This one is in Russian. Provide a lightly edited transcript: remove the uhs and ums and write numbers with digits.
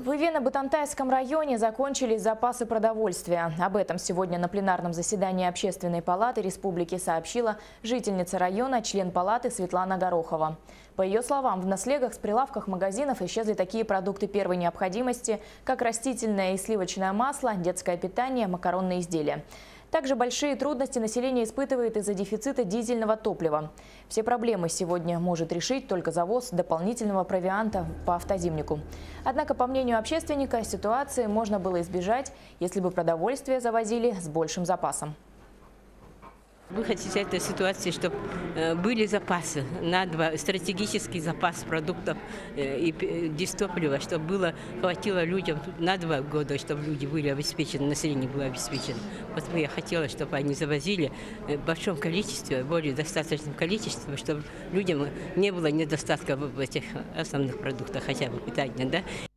В Ивено-Бутантайском районе закончились запасы продовольствия. Об этом сегодня на пленарном заседании Общественной палаты Республики сообщила жительница района, член палаты Светлана Горохова. По ее словам, в нослегах с прилавков магазинов исчезли такие продукты первой необходимости, как растительное и сливочное масло, детское питание, макаронные изделия. Также большие трудности население испытывает из-за дефицита дизельного топлива. Все проблемы сегодня может решить только завоз дополнительного провианта по автозимнику. Однако, по мнению общественника, ситуации можно было избежать, если бы продовольствие завозили с большим запасом. Выход из этой ситуации, чтобы были запасы, стратегический запас продуктов и дистоплива, чтобы хватило людям на 2 года, чтобы люди были обеспечены, население было обеспечено. Поэтому я хотела, чтобы они завозили в большом количестве, более достаточном количестве, чтобы людям не было недостатка в этих основных продуктах, хотя бы питания, да.